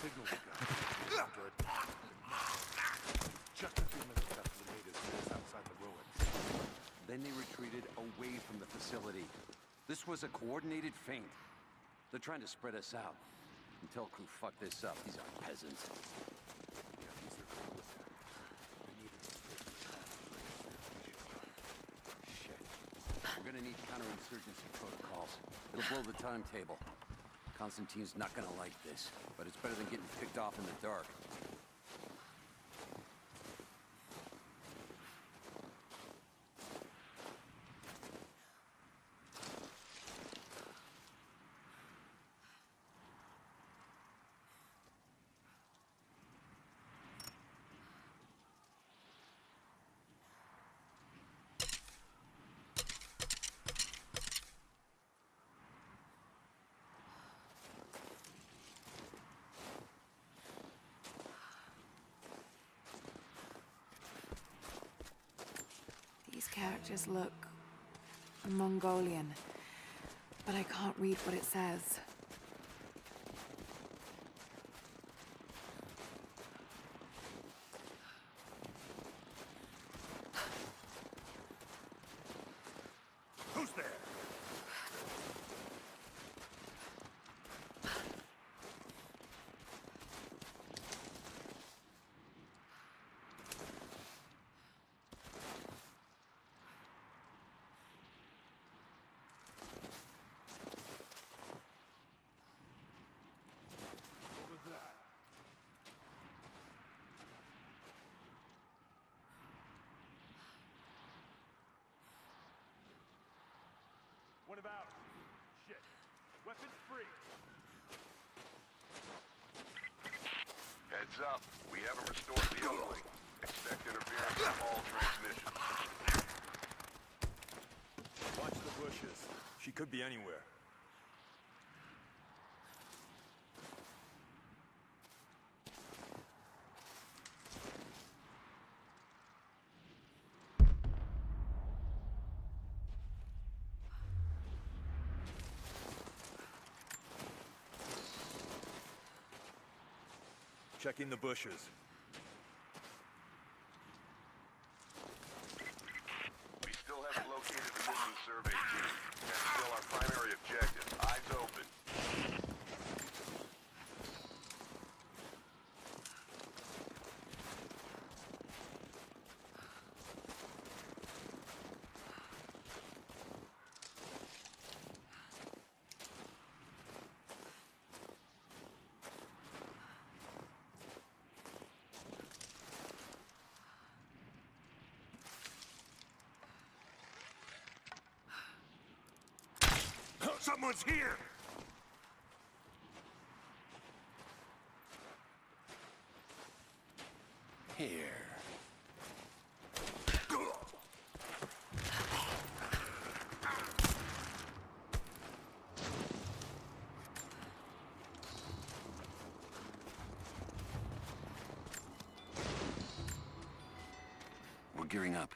signal we got. Good. Just a few minutes after the natives met us outside the ruins. Then they retreated away from the facility. This was a coordinated feint. They're trying to spread us out. Until crew fuck this up. These aren't peasants. Yeah, these are cool with that. They needed to Shit. We're gonna need counterinsurgency protocols. It'll blow the timetable. Constantine's not gonna like this, but it's better than getting picked off in the dark. These characters look Mongolian, but I can't read what it says. Who's there? What was that? What about it? Shit. Weapons free. Heads up. We haven't restored the uplink. Expect interference from all transmissions. Watch the bushes. She could be anywhere. Checking the bushes. We still haven't located the missing survey team. That's still our primary objective. Eyes open. Someone's here! Here. We're gearing up.